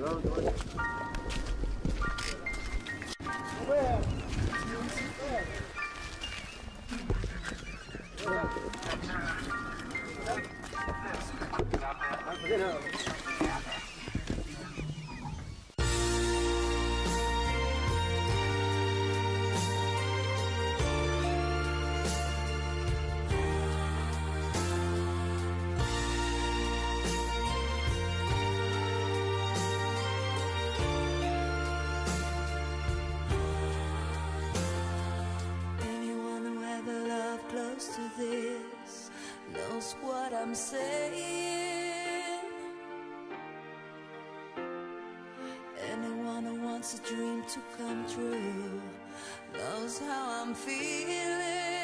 Close to this knows what I'm saying. Anyone who wants a dream to come true knows how I'm feeling.